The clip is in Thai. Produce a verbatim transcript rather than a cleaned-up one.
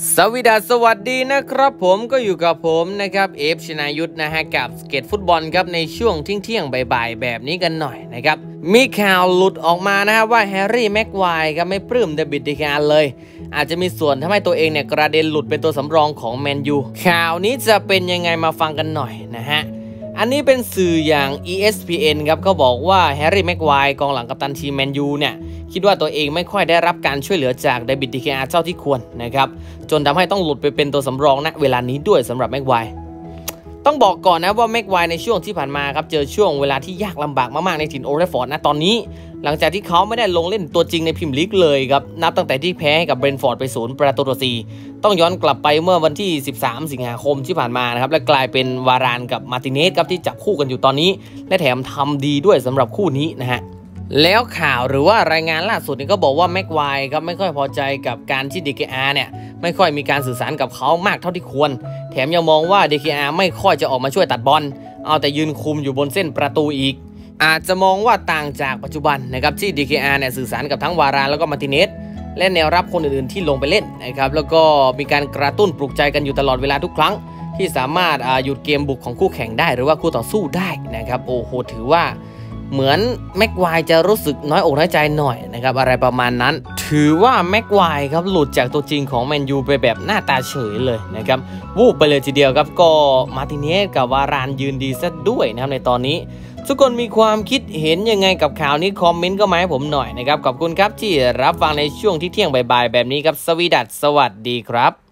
สวีดัสสวัสดีนะครับผมก็อยู่กับผมนะครับเอฟชนายุทธนะฮะกับสเก็ตฟุตบอลครับในช่วงเที่ยงๆบ่ายๆแบบนี้กันหน่อยนะครับมีข่าวหลุดออกมานะครับว่าแฮร์รี่แม็กไกวร์ครับไม่ปลื้มเดวิด เดคาเลยอาจจะมีส่วนทำให้ตัวเองเนี่ยกระเด็นหลุดเป็นตัวสำรองของแมนยูข่าวนี้จะเป็นยังไงมาฟังกันหน่อยนะฮะอันนี้เป็นสื่ออย่าง อี เอส พี เอ็น ครับเขาบอกว่าแฮร์รี่แม็กไกวร์กองหลังกัปตันทีมแมนยูเนี่ยคิดว่าตัวเองไม่ค่อยได้รับการช่วยเหลือจากเดวิด เดคาเท่าที่ควรนะครับจนทำให้ต้องหลุดไปเป็นตัวสำรองณเวลานี้ด้วยสำหรับแม็กไกวร์ต้องบอกก่อนนะว่าแม็กไกวร์ในช่วงที่ผ่านมาครับเจอช่วงเวลาที่ยากลำบากมากๆในถิ่นโอลด์แทราฟฟอร์ดนะตอนนี้หลังจากที่เขาไม่ได้ลงเล่นตัวจริงในพรีเมียร์ลีกเลยครับนับตั้งแต่ที่แพ้ให้กับเบรนท์ฟอร์ดไปศูนย์ประตูต่อสี่ต้องย้อนกลับไปเมื่อวันที่สิบสามสิงหาคมที่ผ่านมานะครับและกลายเป็นวารานกับมาร์ติเนสครับที่จับคู่กันอยู่ตอนนี้และแถมทำดีด้วยสำหรับคู่นี้นะฮะแล้วข่าวหรือว่ารายงานล่าสุดนี่ก็บอกว่าแม็กไกวร์ครับไม่ค่อยพอใจกับการที่ เด เค อาร์ เนี่ยไม่ค่อยมีการสื่อสารกับเขามากเท่าที่ควรแถมยังมองว่า เด เค อาร์ ไม่ค่อยจะออกมาช่วยตัดบอลเอาแต่ยืนคุมอยู่บนเส้นประตูอีกอาจจะมองว่าต่างจากปัจจุบันนะครับที่ เด เค อาร์ เนี่ยสื่อสารกับทั้งวารานแล้วก็มาร์ติเนสและแนวรับคนอื่นๆที่ลงไปเล่นนะครับแล้วก็มีการกระตุ้นปลุกใจกันอยู่ตลอดเวลาทุกครั้งที่สามารถหยุดเกมบุกของคู่แข่งได้หรือว่าคู่ต่อสู้ได้นะครับโอ้โหถือว่าเหมือนแม็กไกวร์จะรู้สึกน้อยอกน้อยใจหน่อยนะครับอะไรประมาณนั้นถือว่าแม็กไกวร์ครับหลุดจากตัวจริงของแมนยูไปแบบหน้าตาเฉยเลยนะครับวูบไปเลยทีเดียวครับก็มาร์ติเนสกับวารานยืนดีซะด้วยนะครับในตอนนี้ทุกคนมีความคิดเห็นยังไงกับข่าวนี้คอมเมนต์ก็มาให้ผมหน่อยนะครับขอบคุณครับที่รับฟังในช่วงที่เที่ยงบ่ายๆแบบนี้ครับสวีดัสสวัสดีครับ